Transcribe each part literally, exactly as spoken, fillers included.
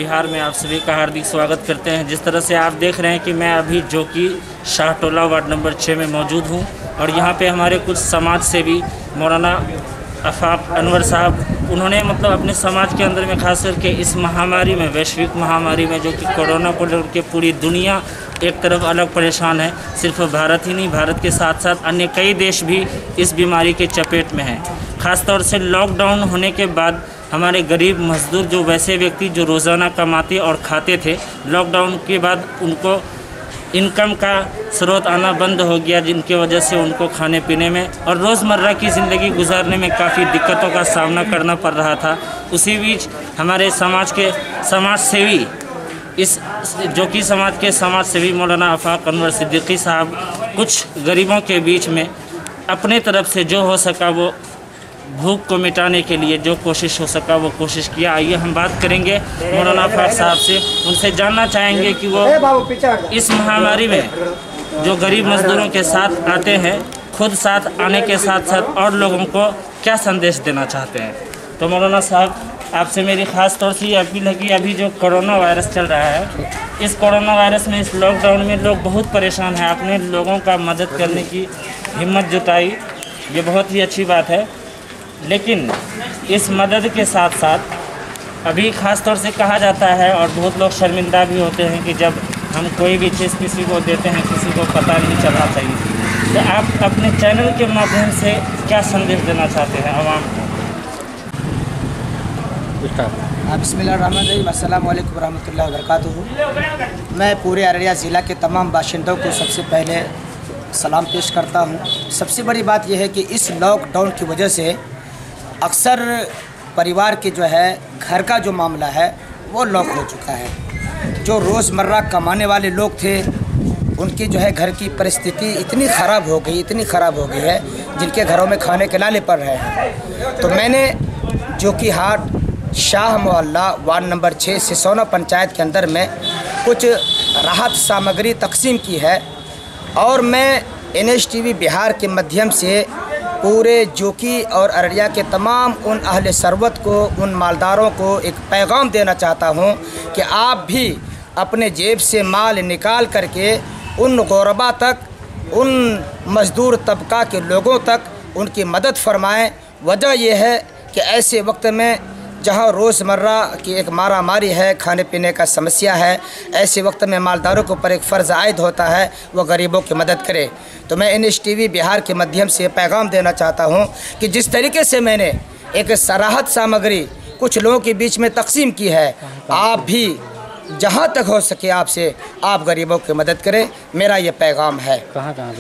बिहार में आप सभी का हार्दिक स्वागत करते हैं। जिस तरह से आप देख रहे हैं कि मैं अभी जो कि शाहटोला वार्ड नंबर छः में मौजूद हूं और यहाँ पे हमारे कुछ समाज सेवी मौलाना आफाक अनवर साहब, उन्होंने मतलब अपने समाज के अंदर में खास करके इस महामारी में, वैश्विक महामारी में जो कि कोरोना को लेकर के पूरी दुनिया एक तरफ अलग परेशान है। सिर्फ भारत ही नहीं, भारत के साथ साथ अन्य कई देश भी इस बीमारी के चपेट में हैं। ख़ास तौर से लॉकडाउन होने के बाद हमारे गरीब मजदूर, जो वैसे व्यक्ति जो रोज़ाना कमाते और खाते थे, लॉकडाउन के बाद उनको इनकम का स्रोत आना बंद हो गया, जिनकी वजह से उनको खाने पीने में और रोज़मर्रा की ज़िंदगी गुजारने में काफ़ी दिक्कतों का सामना करना पड़ रहा था। उसी बीच हमारे समाज के समाज सेवी इस जो कि समाज के समाज सेवी मौलाना आफाक अनवर सिद्दीकी साहब कुछ गरीबों के बीच में अपने तरफ से जो हो सका वो भूख को मिटाने के लिए जो कोशिश हो सका वो कोशिश किया। आइए हम बात करेंगे मौलाना आफाक साहब से, उनसे जानना चाहेंगे कि वो इस महामारी में जो गरीब मजदूरों के साथ आते हैं, खुद साथ आने के साथ साथ और लोगों को क्या संदेश देना चाहते हैं। तो मौलाना साहब, आपसे मेरी ख़ास तौर से ये अपील है कि अभी जो कोरोना वायरस चल रहा है, इस कोरोना वायरस में, इस लॉकडाउन में लोग बहुत परेशान हैं। आपने लोगों का मदद करने की हिम्मत जुटाई, ये बहुत ही अच्छी बात है। लेकिन इस मदद के साथ साथ अभी ख़ास तौर से कहा जाता है और बहुत लोग शर्मिंदा भी होते हैं कि जब हम कोई भी चीज़ किसी को देते हैं, किसी को पता नहीं चलना चाहिए। तो आप अपने चैनल के माध्यम से क्या संदेश देना चाहते हैं आवाम को? बिस्मिल्लाहिर्रहमानिर्रहीम, अस्सलाम वालेकुम रहमतुल्लाहि व बरकातुहू। मैं पूरे अररिया ज़िला के तमाम बाशिंदों को सबसे पहले सलाम पेश करता हूँ। सबसे बड़ी बात यह है कि इस लॉकडाउन की वजह से अक्सर परिवार के जो है घर का जो मामला है वो लॉक हो चुका है। जो रोज़मर्रा कमाने वाले लोग थे उनकी जो है घर की परिस्थिति इतनी ख़राब हो गई, इतनी ख़राब हो गई है, जिनके घरों में खाने के नाले पड़ रहे हैं। तो मैंने जो कि हाट शाह मोहल्ला वार्ड नंबर छः सिसोना पंचायत के अंदर में कुछ राहत सामग्री तकसीम की है और मैं N H T V Bihar के माध्यम से पूरे जोकी और अररिया के तमाम उन अहले सरवत को, उन मालदारों को एक पैगाम देना चाहता हूं कि आप भी अपने जेब से माल निकाल करके उन गुरबा तक, उन मज़दूर तबका के लोगों तक उनकी मदद फरमाएं। वजह यह है कि ऐसे वक्त में जहाँ रोज़मर्रा की एक मारा मारी है, खाने पीने का समस्या है, ऐसे वक्त में मालदारों के ऊपर एक फ़र्ज़ आयद होता है वो गरीबों की मदद करे। तो मैं N H T V Bihar के माध्यम से पैगाम देना चाहता हूँ कि जिस तरीके से मैंने एक सराहत सामग्री कुछ लोगों के बीच में तकसीम की है, आप भी जहाँ तक हो सके आपसे आप गरीबों की मदद करें, मेरा ये पैगाम है। कहाँ कहाँ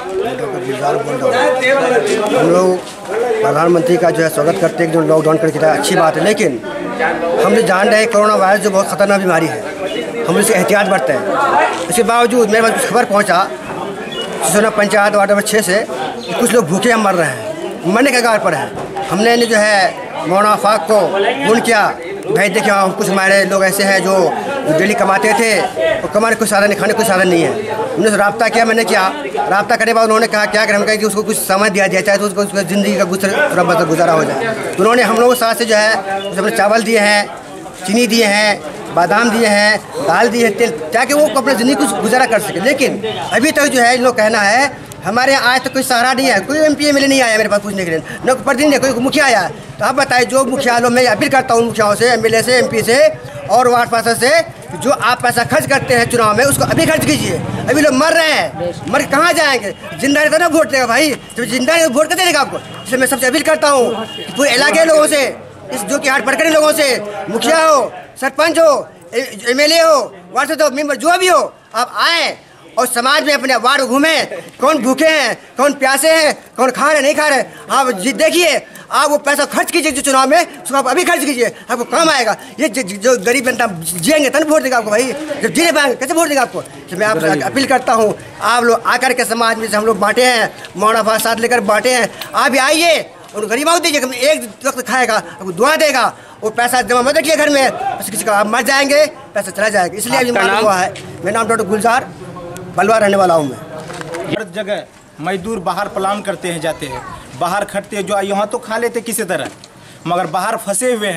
हम लोग प्रधानमंत्री का जो है स्वागत करते हैं कि जो लॉकडाउन कर किया अच्छी बात है, लेकिन हम लोग जान रहे हैं कोरोना वायरस जो बहुत ख़तरनाक बीमारी है, हम इससे एहतियात बरते हैं। इसके बावजूद मेरे पास कुछ खबर पहुँचा सिसोना पंचायत वार्ड नंबर छः से कि कुछ लोग भूखे मर रहे हैं, मरने के कगार पर हैं। हमने जो है मौलाना आफाक को फोन किया, भाई देखिए हम कुछ हमारे लोग ऐसे हैं जो डेली कमाते थे और कमाने कोई साधन नहीं, खाने कोई साधन नहीं है। उन्होंने रब्ता किया, मैंने किया, रब्ता करने के बाद उन्होंने कहा क्या करें, हम कहा कि उसको कुछ समय दिया जाए, चाहे तो उसको उसको ज़िंदगी का गुजर गुजारा हो जाए। तो उन्होंने हम लोगों के साथ से जो है उसमें चावल दिए हैं, चीनी दिए हैं, बादाम दिए हैं, दाल दिए हैं, तेल, ताकि वो अपनी ज़िंदगी कुछ गुजारा कर सके। लेकिन अभी तक जो है इन लोग कहना है हमारे यहाँ आज तक कोई सहारा नहीं है, कोई M P M L A नहीं आया मेरे पास पूछने के लिए, न प्रतिनिधि कोई मुखिया आया। तो आप बताइए, जो मुखिया लोग, मैं अपील करता हूँ मुखियाओं से, एम एल ए से, एम पी से और वार्ड पार्षद से, जो आप पैसा खर्च करते हैं चुनाव में उसको अभी खर्च कीजिए। अभी लोग मर रहे हैं, मर के कहाँ जाएंगे? जिंदा रहता ना वोट देगा भाई, तो जिंदा नहीं वोट कैसे देगा आपको? इसलिए मैं सबसे अपील करता हूँ कि पूरे इलाके के लोगों से, इस जो कि हाट पड़करे लोगों से, मुखिया हो, सरपंच हो, एम एल ए हो, वार्ड से तो मेम्बर जो भी हो, आप आएँ और समाज में अपने वार्ड घूमें, कौन भूखे हैं, कौन प्यासे हैं, कौन खा रहे नहीं खा रहे, आप देखिए, आप वो पैसा खर्च कीजिए जो चुनाव में, उसको आप अभी खर्च कीजिए, आपको काम आएगा। ये ज, ज, जो गरीब जनता जिएंगे तब वोट देगा आपको भाई, जब जीने पाएंगे कैसे वोट देगा आपको? तो मैं आपसे अपील करता हूँ, आप लोग आकर के समाज में से हम लोग बांटे हैं, मौना भाव साथ लेकर बांटे हैं, आप भी आइए और गरीबों को दीजिए, एक वक्त खाएगा आपको दुआ देगा, वो पैसा जमा मत रखिए घर में, बस किसी का आप मर जाएंगे, पैसा चला जाएगा। इसलिए अभी मालूम हुआ है। मेरा नाम डॉक्टर गुलजार बलवा रहने वाला हूँ मैं। हर जगह मजदूर बाहर प्लान करते हैं, जाते हैं बाहर, खटते हैं, जो यहाँ तो खा लेते किसी तरह, मगर बाहर फंसे हुए हैं,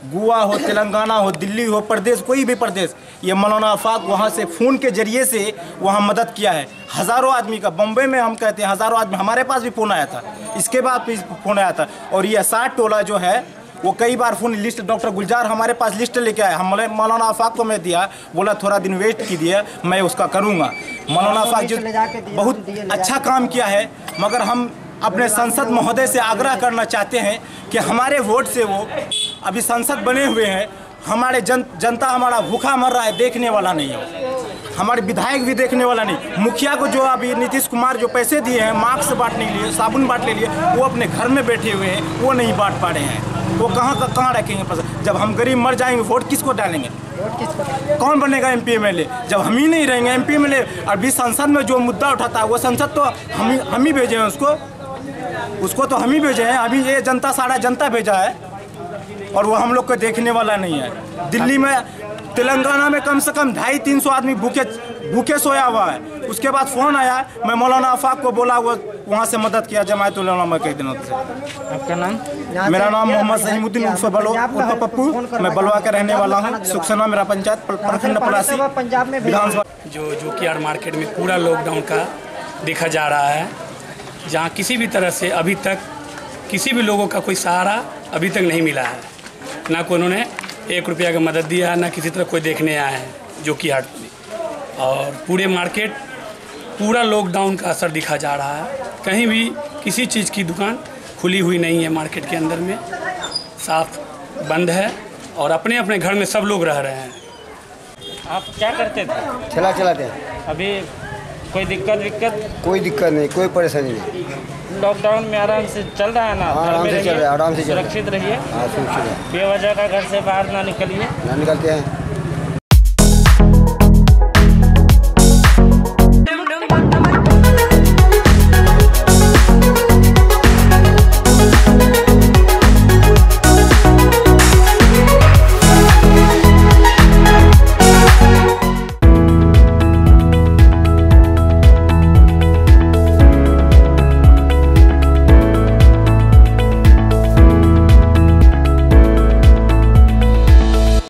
गोवा हो, तेलंगाना हो, दिल्ली हो, प्रदेश, कोई भी प्रदेश, ये मौलाना आफाक वहाँ से फ़ोन के ज़रिए से वहाँ मदद किया है। हज़ारों आदमी का, बम्बई में हम कहते हैं हज़ारों आदमी, हमारे पास भी फ़ोन आया था, इसके बाद भी फ़ोन आया था। और ये साठ टोला जो है वो कई बार फ़ोन लिस्ट, डॉक्टर गुलजार हमारे पास लिस्ट लेके आए, हम मौलाना आफाक को मैं दिया, बोला थोड़ा दिन वेस्ट कीजिए, मैं उसका करूँगा। मौलाना आफाक जो बहुत अच्छा काम किया है, मगर हम अपने संसद महोदय से आग्रह करना चाहते हैं कि हमारे वोट से वो अभी संसद बने हुए हैं, हमारे जन जनता हमारा भूखा मर रहा है, देखने वाला नहीं है, हमारे विधायक भी देखने वाला नहीं। मुखिया को जो अभी नीतीश कुमार जो पैसे दिए हैं मास्क बांटने के लिए, साबुन बांटने के लिए, वो अपने घर में बैठे हुए हैं, वो नहीं बांट पा रहे हैं। वो कहाँ का कहाँ रखेंगे पैसा? जब हम गरीब मर जाएंगे वोट किसको डालेंगे? कौन बनेगा M P M L A? जब हम ही नहीं रहेंगे M P M L A, अभी संसद में जो मुद्दा उठाता है वो संसद तो हम ही हम ही भेजे हैं उसको उसको तो हम ही भेजे हैं। अभी ये जनता, सारा जनता भेजा है और वो हम लोग को देखने वाला नहीं है। दिल्ली में, तेलंगाना में कम से कम ढाई तीन सौ आदमी भूखे भूखे सोया हुआ है। उसके बाद फ़ोन आया, मैं मौलाना आफाक को बोला, वो वहाँ से मदद किया जमायत उलमा के दिनों से। आपका नाम? मेरा नाम मोहम्मद सहीमुद्दीन उर्फ बलो उर्फ पप्पू, मैं बलवा का रहने वाला हूँ। सुखसना मेरा पंचायत, प्रखंड पलासी, विधानसभा। जो जो कि यार मार्केट में पूरा लॉकडाउन का देखा जा रहा है, जहाँ किसी भी तरह से अभी तक किसी भी लोगों का कोई सहारा अभी तक नहीं मिला है, ना कोई उन्होंने एक रुपया का मदद दिया है, ना किसी तरह कोई देखने आए हैं जो कि हाट में। और पूरे मार्केट पूरा लॉकडाउन का असर दिखा जा रहा है, कहीं भी किसी चीज़ की दुकान खुली हुई नहीं है। मार्केट के अंदर में साफ बंद है और अपने अपने घर में सब लोग रह रहे हैं। आप क्या करते थे? ठेला चलाते हैं। अभी कोई दिक्कत विक्कत? कोई दिक्कत नहीं, कोई परेशानी नहीं। लॉकडाउन में आराम से चल रहा है ना? आराम से चल रहा है, आराम से चल रहा है। सुरक्षित रहिए, हाँ, सुरक्षित है। बेवजह का घर से बाहर ना निकलिए। ना निकलते हैं।